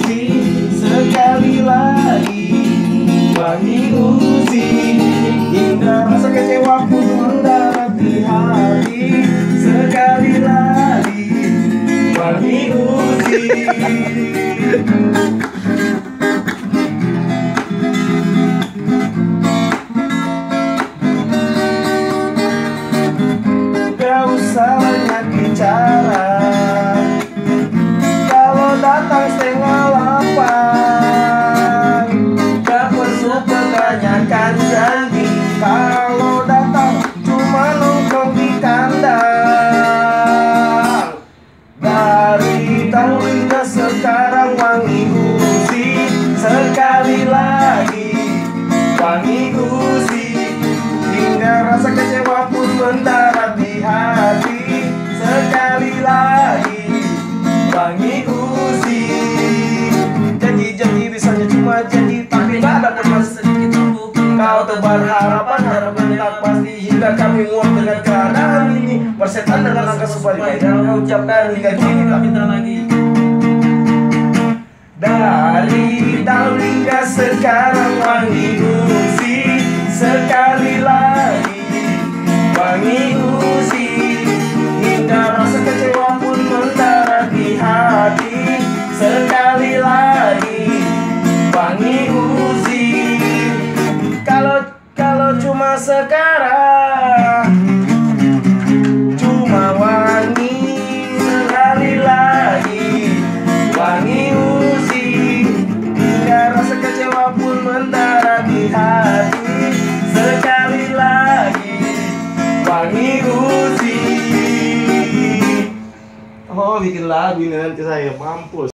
Uzi, sekali lagi. Wangi Uzi, hingga rasa kecewa pun mendarat di hati. Sekali lagi, wangi Uzi. Gak usah banyak bicara, kalau datang setengah 8. Gak perlu kebanyakan janji, kalau datang cuma nongkrong di kandang. Dari tahun hingga sekarang wangi Uzi, sekali lagi wangi Uzi, hingga rasa kecewa pun mendarat di hati. Sekali lagi wangi Uzi. Janji-janji bisanya cuma janji, tapi tak dapat sedikit bukti. Kau tebar harapan tak pasti, hingga kami muak dengan keadaan ini. Bersetan dengan angka sebaliknya dan kau ucapkan hingga kini tak minta lagi. Dari tahun hingga sekarang wangi Uzi, sekali lagi wangi Uzi, hingga rasa kecewa pun mendarat di hati. Sekali lagi wangi Uzi. Kalau cuma sekarang, cuma wangi. Sekali lagi wangi Uzi, hingga rasa kecewa pun mendarat di hati. Sekali lagi wangi Uzi. Oh, bikin lagu ini nanti saya mampus.